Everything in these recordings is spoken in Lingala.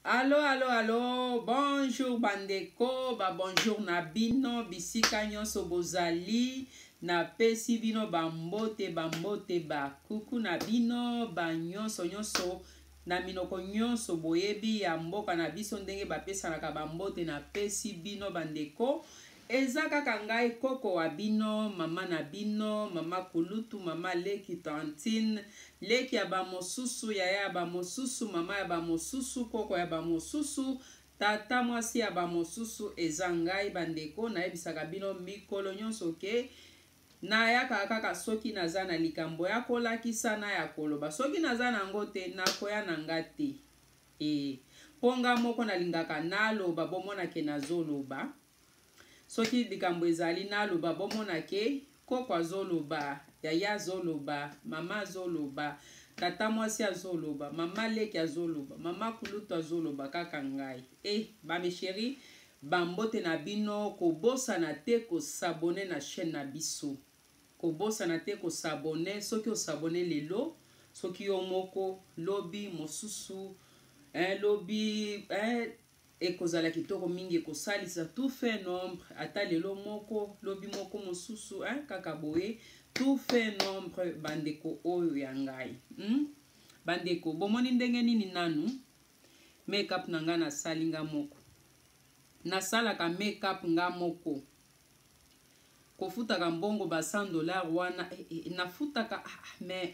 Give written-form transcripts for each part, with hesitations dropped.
Allo, allo, allo, bonjour bandeko, bonjour na bino, bisika nyonso bozali, na pesi bino bambote, kuku na bino, nyonso nyonso, na minoko nyonso boyebi ya mboka na biso ndenge bapesanaka bambote na pesi bino bandeko. Eza kaka ngai koko wa bino, mama na bino, mama kulutu, mama leki tantine, leki ya bamosusu, yaya ya bamosusu, mama ya bamosusu, koko ya bamosusu, tata mwasi ya bamosusu, eza ngai bandeko, na ebisaka bino mikolo nyonso ke, na ya kaka soki naza na likambo ya kolakisa na ya koloba, soki naza na ngote, na koya na ngate, ponga moko na lingaka naloba, bomona ke nazoloba, soki likambo ezali naloba bomona ke koko azoloba, yaya azoloba, mama azoloba, tata mwasi azoloba, mama leki azoloba, mama kulutu azoloba kaka ngai. Bame chéri, bambote na bino, kobosana te kosabone na chaîne na biso. Kobosana te kosabone, soki osabone lelo, soki yo moko lobi mosusu, lobi ekozala kitoko mingi ekosalisa tout fait nombre ata lelo moko lobi moko mosusu kaka boye tout fait nombre bandeko oyo ya ngai. Bandeko bomoni ndenge nini nanu make-up na nga nasali nga moko, nasalaka make-up nga moko, kofutaka mbongo ba $100 wana nafutaka mais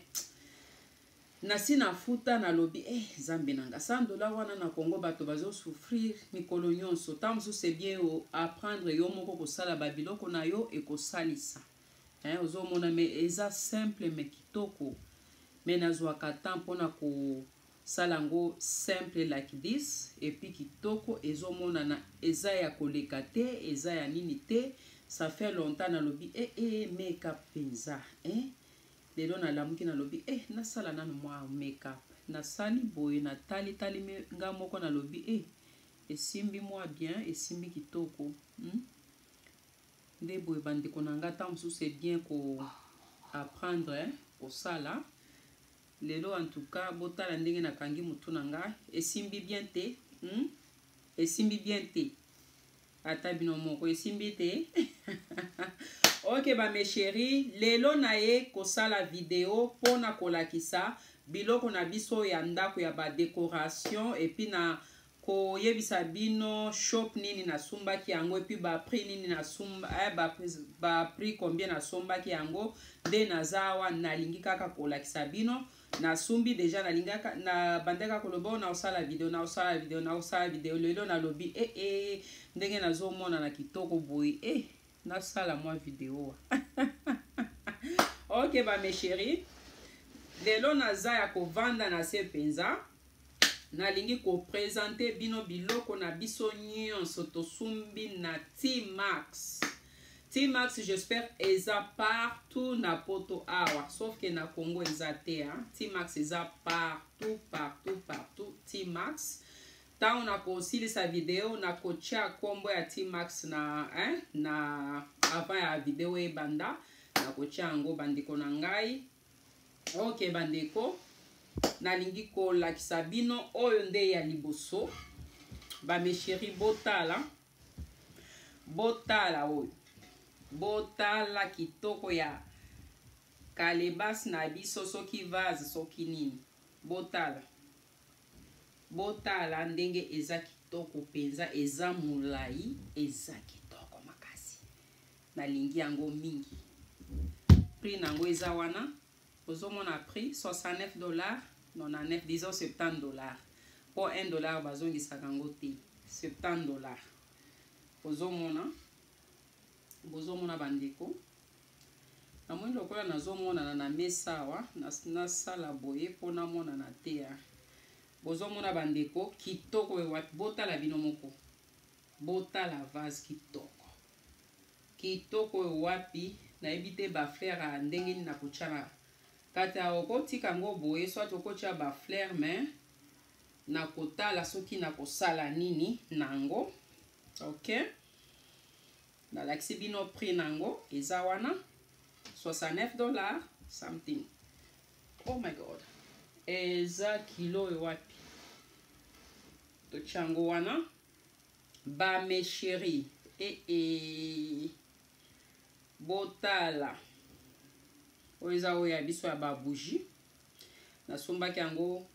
nasi na futa na lobi zambe nanga $100 wana na Congo bato bazo souffrir mikolo nyonso tamsu c'est bien apprendre yo moko kosala babiloko na yo ekosalisa ozomona me eza simple me kitoko me nazwaka temps mpona kosala ngo simple like this epi kitoko ezomona na eza ya koleka te eza ya nini te ça fait longtemps na lobi make-up penza lelo nalamuki nalobi nasala nanu mwa make-up nasali boye natali nga moko nalobi esimbi mwa bien esimbi kitoko nde boye bandeko na nga ta mosusu c'est bien ko apprendre kosala lelo en tout cas botala ndenge nakangi mutu na nga esimbi bien te esimbi bien te ata bino moko esimbi te ok mes chéris, lelo na ye kosala video pona kolakisa biloko na biso ya ndako ya ba décoration epi na koyebisa bino shop nini nasumbaki yango epi ba prix nini nasumba ba prix combien nasumbaki yango nde nazawa nalingi kaka kolakisa bino nasumbi deja nalingaka na bandeka koloba na osala video lelo nalobi ndenge nazomona na kitoko boye nasala mwa video ok mes chéris, lelo naza ya kovanda na se penza nalingi kopresente bino biloko na biso nyonso tosumbi na T-Max. T-Max j'espère eza partout na poto awa sauf que na Congo eza te T-Max eza partout T-Max. Tant on a kosilisa video na kocha kombo ya T-Max na avant ya video banda na kocha ngo bandeko na ngai. Ok bandeko nalingi ko lakisa bino oyo nde ya liboso mes chéris botala oyo botala kitoko ya kalebas na biso soki vase soki nini botala ndenge eza kitoko penza eza mulai eza kitoko makasi nalingi yango mingi prix nango eza wana ozomona prix $69 99 disons $70 po $1 bazongisaka yango te $70 bozomona bandeko namoni lokola nazomonana na mesa awa nasala boye mpo namonana te bozomona bandeko kitoko ewapi botala bino moko botala vase kitoko ewapi nayebi te bafleur ndenge nini nakotiana kati okotika ngo boye soit okotia bafleur mais nakotala soki nakosala nini nango ok nalakisi bino prix nango eza wana $69 something. Oh my god eza kilo ewapi tochango wana ba mes chéris botala oyo eza oyo ya biso ya babougie nasombaki yango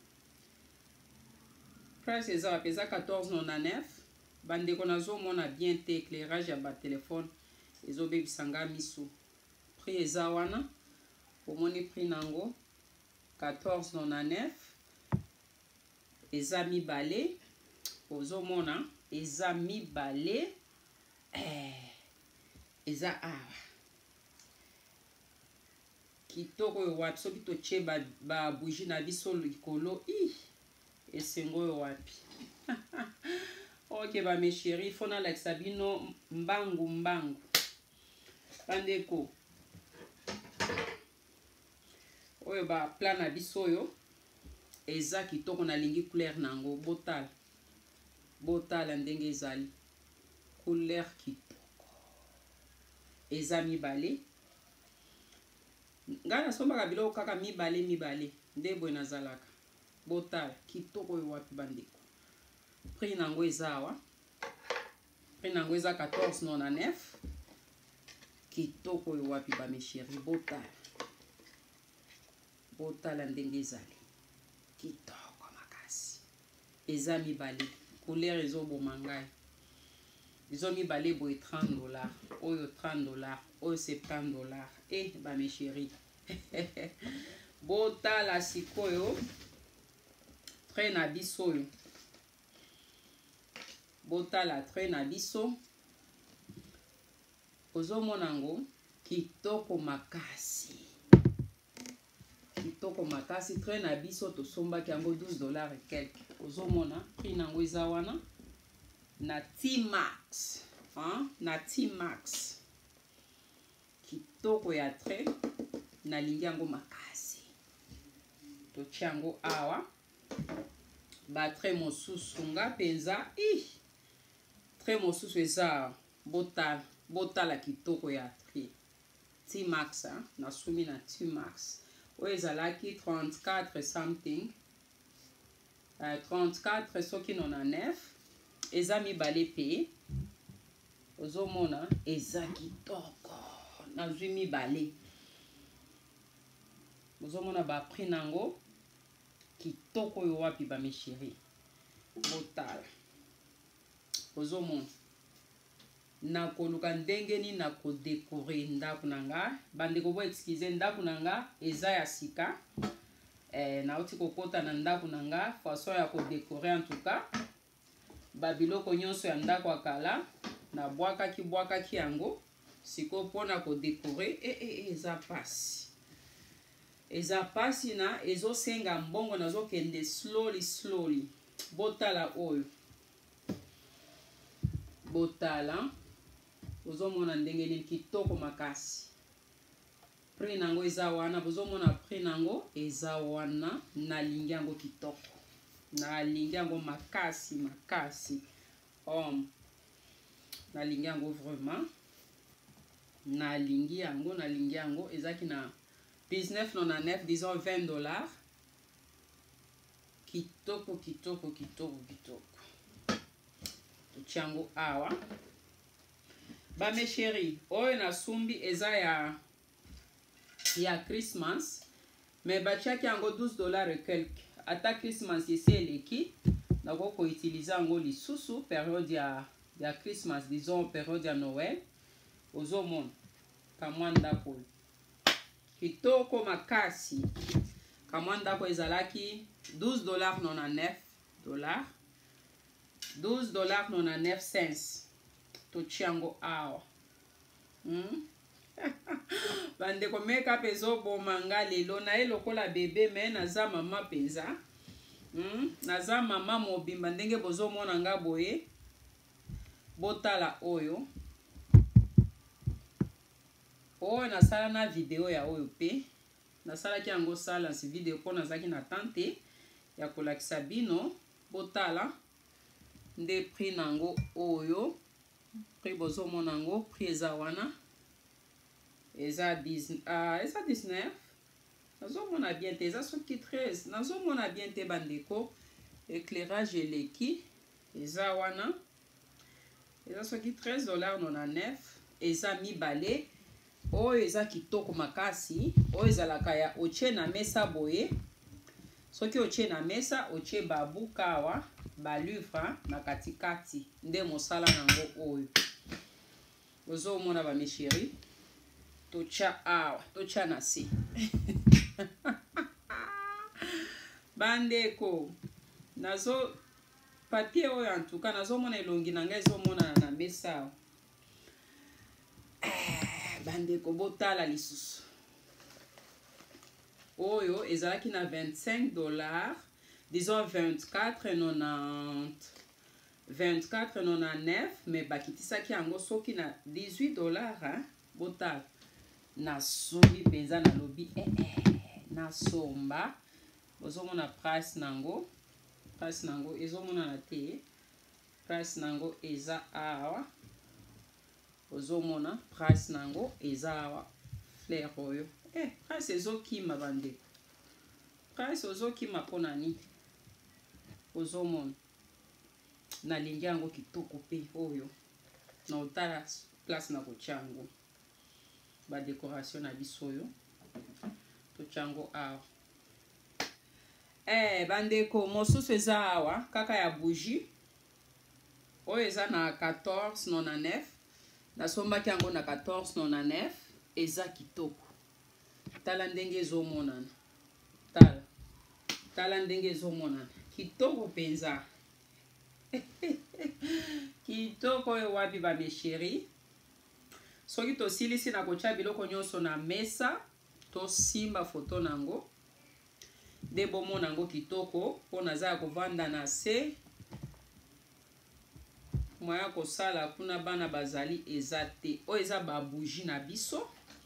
price eza wapi eza 14,99 bandeko nazomona bien te éclairage ya batelefone ezobebisa nga miso prix eza wana omoni prix nango 14,99 eza mibale ozomona eza mibale eza awa kitoko oyo wapi soki totie babougie na biso likolo esengo oyo wapi ok mes chéris fo nalakisa bino mbangu bandeko oyo baplan na biso oyo eza kitoko nalingi couleur nango botala ndenge ezali couleur kitoko eza mibale ngai nasombaka biloko kaka mibale nde boye nazalaka botala kitoko oyo wapi bandeko prix nango eza awa prix nango eza 14,99 kitoko oyo wapi mes chéris botala ndenge ezali kitoko makasi eza mibale couleur ezoboma ngai ezo mibale boye $30 oyo $30 oyo $70 mes chéris botala sikoyo trait na biso oyo botala trait na biso ozomona ngo kitoko makasi trait na biso tosombaki yango $12 et quelque ozomona prix nango eza wana na T-Max na T-Max kitoko ya trait nalingi yango makasi totia yango awa batrait mosusu nga mpenza trait mosusu eza botala kitoko ya T-Max nasumi na T-Max oyo ezalaki 34 something 34 soki 99 eza mibale pe ozomona eza kitoko nazwi mibale ozomona baprix nango kitoko oyo wapi mes chéris botala ozomona nakoluka ndenge nini nakodekore ndako na nga bandeko bo excuse ndako na nga eza ya sika nauti kokota na ndako na nga façon ya kodekore en tout cas babiloko nyonso ya ndako akala nabwakaki yango siko mpona kodekore eza pasi na ezosenga mbongo nazokende slowly botala oyo botala ozomona ndenge nini kitoko makasi prix nango eza wana bozomona prix nango eza wana nalingi yango kitoko nalingi yango makasi nalingi yango vraiment nalingi yango ezaki na 19,99 disons $20 kitoko totiango awa mes chéris oyo nasumbi eza ya Christmas mais batiaki yango $12 et quelque ata Christmas esi eleki nakoko utiliser yango lisusu période ya Christmas disons période ya Noël ozomona kamwa ndako kitoko makasi kamwa ndako ezalaki $12.99 $12.99 tochiango awa bandeko meka pezo bomanga lelo na elokola bebe me naza mama penza naza mama mobimba ndenge bozomona nga boye botala oyo nasala na video ya oyo pe nasalaki yango salance video mpo nazalaki na tante ya kolakisa bino botala nde prix nango oyo prix bozomona yango prix eza wana eza 19 nazomona bien te eza soki 13 nazomona bien te bandeko éclairage eleki eza wana eza soki $13.99 eza mibale oyo eza kitoko makasi oyo ezalaka ya otie na mesa boye soki otie na mesa otie babuka awa balivre na katikati nde mosala nango oyo ozomona ba mes chéris tocha awa tocha na se bandeko nazo papier oyo en tout cas nazomona elongi na ngai ezomona na mesa awa bandeko botala lisusu oyo ezalaki na $25 disons 24,99 mais bakitisaki yango soki na $18 botala nasombi mpenza nalobi nasomba bozomona price nango ezomonana te price nango eza awa ozomona price nango eza awa fleur oyo price ezokima bandeko price ozokima mpona nini ozomona nalingi yango kitoko mpe oyo na otala place na kotia yango badecoration na biso oyo totia yango awa bandeko mosusu eza awa kaka ya bougie oyo eza na $14.99 nasombaki yango na $14.99 eza kitoko tala ndenge ezomonana tala ndenge ezomonana kitoko mpenza kitoko oyo wapi ba mes chéris soki tosilisi na kotia biloko nyonso na mesa tosimba foto nango nde bomona yango kitoko mpo naza ya kovanda na se moya kosala kuna bana bazali eza te oyo eza babougie na biso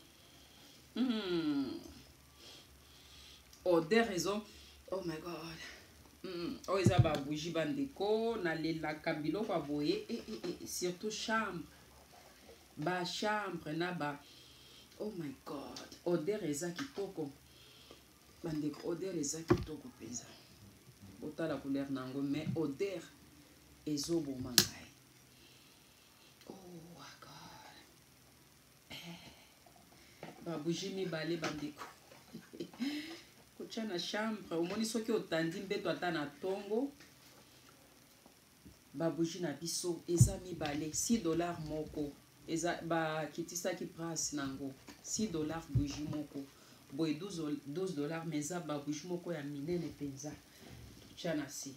odeur ezo oh my god oyo eza babougie bandeko nalelaka biloko ya boye surtout chambre bachambre na ba oh my god odeur eza kitoko bandeko odeur eza kitoko mpenza otala couleur nango mais odeur ezoboma ngai oh my god babougie mibale bandeko kotia na chambre omoni soki otandi mbeto ata na tongo babougie na biso eza mibale $6 moko eza bakitisaki price nango $6 bougie moko boye $12 mais eza babougie moko ya minene mpenza totia na se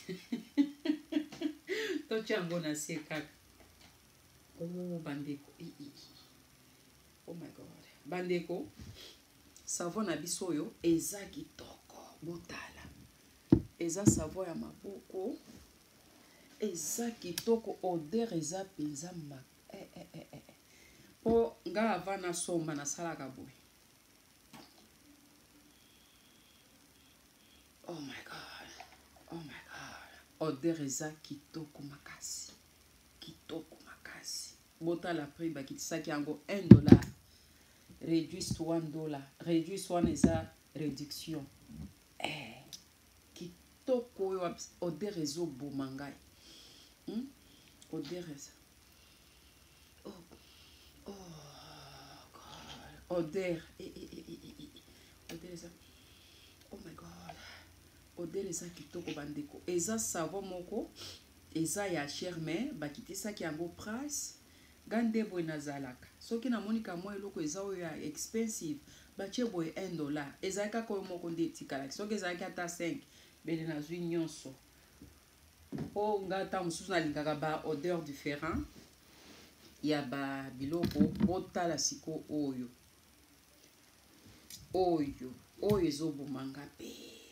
totia yango na se kaka oh bandeko oh my god bandeko savon na biso oyo eza kitoko botala eza savon ya maboko eza kitoko odeur eza mpenza po nga ava nasomba nasalaka boye oh my god odeur eza kitoko makasi botala prix bakitisaki yango $1 réduit $1 réduit wana eza réduction kitoko oyo odeur ezoboma ngai odeur eza odeur eza oh my god odeur eza kitoko bandeko eza savon moko eza ya cher mais bakitisaki yango price gande boye nazalaka soki namonika mwa eloko eza oyo ya expensive batie boye $1 ezalaki kaka oyo moko nde etikalaki soki ezalaki ata 5 bele nazwi nyonso mpo nga ata mosusu nalingaka ba odeur différent ya ba biloko botala siko oyo ezobomanga mpe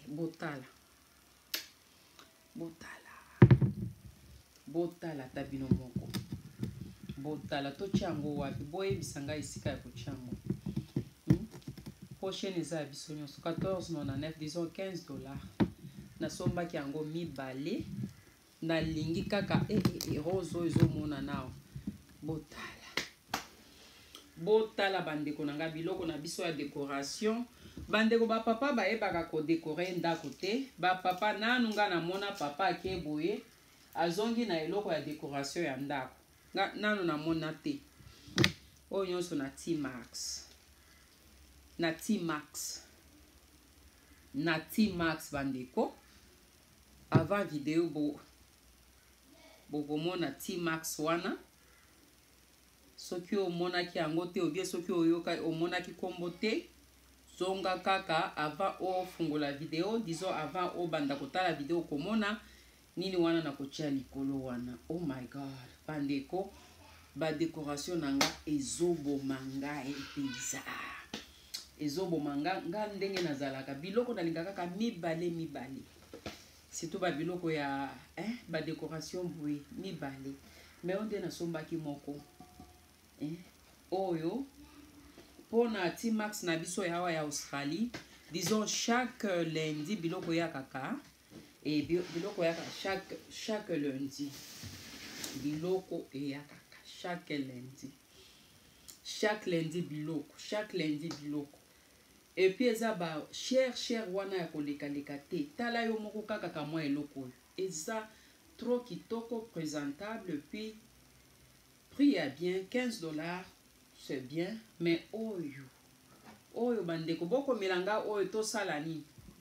botala ta bino moko botala totia yango wapi boyebisa ngai esika ya kotia yango prochaine eza ya biso nyonso $14.99 disons $15 nasombaki yango mibale nalingi kaka rose oyo ezomona nawa botala botala bandeko nanga biloko na biso ya décoration. Bandeko ba papa ba ebaka ko décorer ndako te. Ba papa nanu nga na mona papa ke boye azongi na eloko ya décoration ya ndako. Nanu na mona te. Oyo nyonso na T-Max. Na T-Max. Na T-Max bandeko. Avant vidéo bokomona T-Max wana. Soki omonaki yango te obie soki oyoka omonaki kombo te. Zonga kaka avant ofungola vidéo. Disons avant obanda kotala vidéo komona. Nini wana na kotia likolo wana. Oh my god. Bandeko. Ba décoration nanga ezoboma ngai pizza. Ezoboma nga ndenge nazalaka. Biloko nalingaka kaka mibale. Surtout ba biloko ya ba décoration boye mibale. Mais on na sombaki moko. Oyo pona T-Max na biso yawa ya Australie. Disons chaque lundi biloko ya kaka. Et biloko ya kaka chaque lundi. Biloko ya kaka. Chaque lundi biloko. Et puis eza ba cher wana ya koleka te. Tala yo moko kaka kamwa eloko. Eza trop kitoko présentable puis prix ya bien $15 c'est bien mais oyo bandeko boko melanga oyo tosala nini?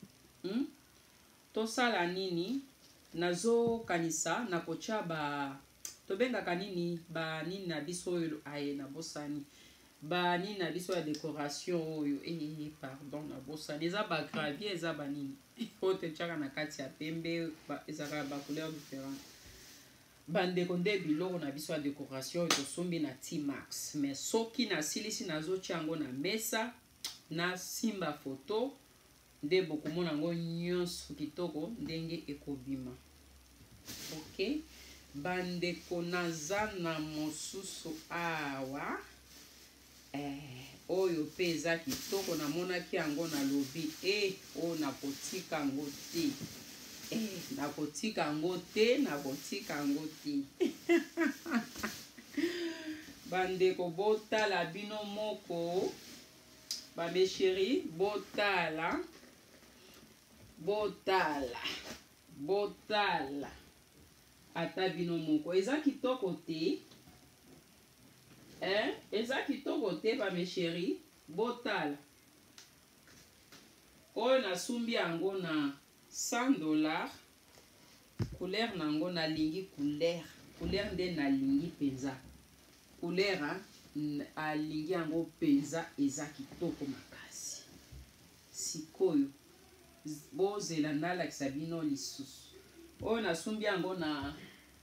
Tosala nini? Nazo kanisa na kocha ba tobengaka nini ba nini na biso oyo aye na bosani ba nini na biso ya décoration oyo pardon na bosani eza ba gravier eza ba nini oyo tetiaka na kati ya pembe ezaka ba couleur différente bandeko nde biloko na biso ya décoration oyo tosombi na T-Max mais soki na silisi nazotia yango na mesa na simba photo nde bokomona yango nyonso kitoko ndenge ekobima. Ok, bandeko naza na mosusu awa oyo pe eza kitoko namonaki yango na lobi oyo nakotika yango te nakotika yango te bandeko botala bino moko babe chéri botala ata bino moko eza kitoko te eza kitoko te babe chéri botala oyo nasumbi yango na $100 couleur nango nalingi couleur nde nalingi penza couleur alingi yango penza eza kitoko makasi sikoyo bozela nalakisa bino lisusu oyo nasumbi yango na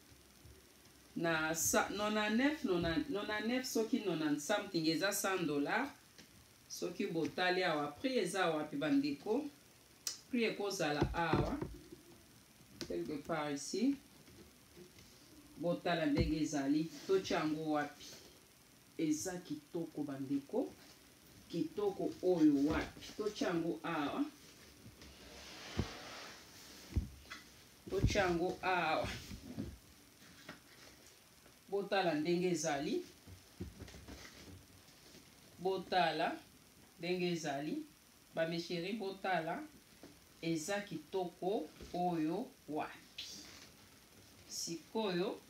99 soki 90 something eza $100 soki botali awa prix eza wapi bandeko prix ekozala awa quelque part ici botala ndenge ezali totia yango wapi eza kitoko bandeko kitoko oyo wapi totia yango awa botala ndenge ezali ba mes chéris botala eza kitoko oyo wapi sikoyo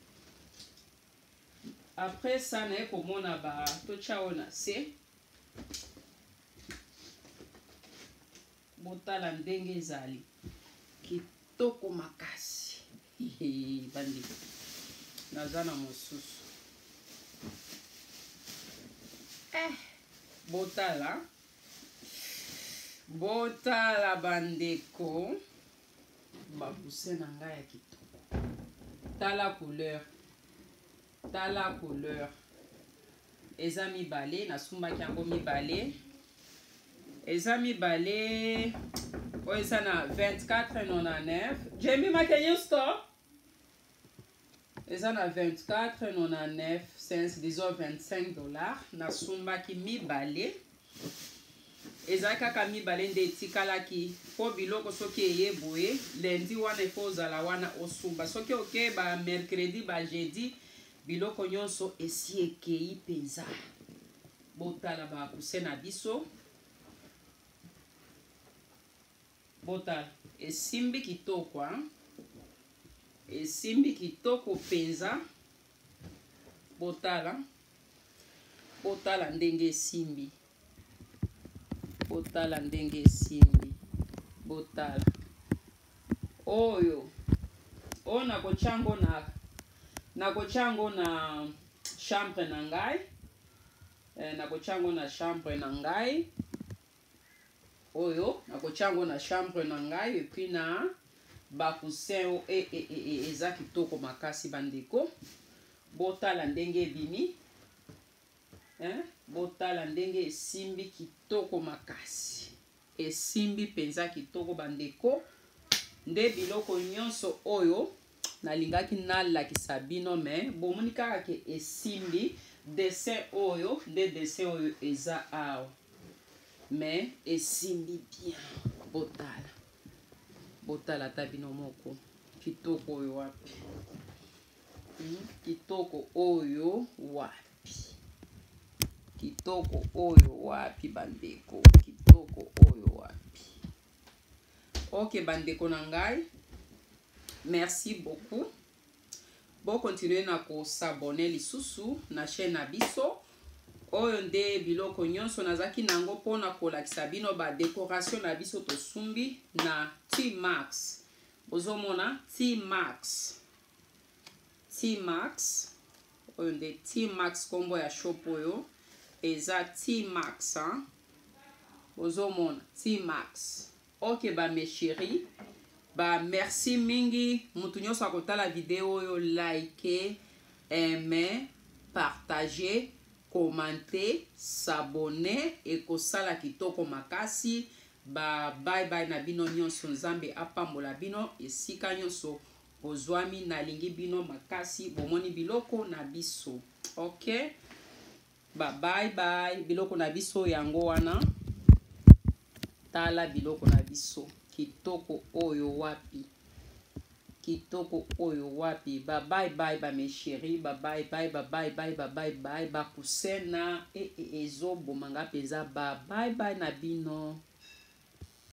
après ça na ekomona ba totia oyo na se botala ndenge ezali kitoko makasi bandeko naza na mosusu botala bandeko babuse na ngai ya kitoko tala couleur eza mibale nasumbaki yango mibale eza mibale oyo eza na $24.99 jemi makenyo store eza na $24.99 disons $25 nasumbaki mibale eza kaka mibale nde etikalaki po biloko soki eye boye lundi wana efo ozala wana osumba soki oke ba mercredi ba jeudi biloko nyonso esi ekei penza botala ba coussin na biso. Botala esimbi kitoko, esimbi kitoko penza. Botala ndenge esimbi, botala ndenge esimbi, botala oyo nakochango na chambre na ngai, nakochango na chambre na ngai, oyo nakochango na chambre na ngai, et puis na ba coussin eza kitoko makasi bandeko. Botala ndenge ebimi, botala ndenge esimbi kitoko makasi, esimbi penza kitoko bandeko. Nde biloko nyonso oyo nalingaki nalakisa bino, me bomoni kaka ke esimbi. Dessin oyo nde dessin oyo eza awa, me esimbi bien. Botala, botala ta bino moko kitoko oyo wapi, kitoko oyo wapi, kitoko oyo wapi bandeko, kitoko oyo wapi. Ok bandeko na ngai, merci beaucoup. Bon continuer na ko s'abonner lisusu na chaîne na biso. Oyo nde biloko nyonso nazaki nango pona kolakisa bino ba décoration na biso tosumbi na T-Max. Bozomona T-Max, T-Max oyo nde T-Max kombo ya shop oyo eza T-Max, bozomona T-Max. Ok ba mes chéris, ba merci mingi mutu nyonso akotala video oyo, like, aimer, partager, commenter, s'abonner et kosala kitoko makasi. Ba bye bye na bino nyonso, nzambe apambola bino esika nyonso bozwami, nalingi bino makasi, bomoni biloko na biso. Ok, ba bye bye. Biloko na biso yango wana, tala biloko na biso kitoko oyo wapi, kitoko oyo wapi. Ba bye bye ba mes chéris, ba bye bye, ba bye bye, ba bye bye. Ba kusena ezo bomanga peza, ba bye bye na bino.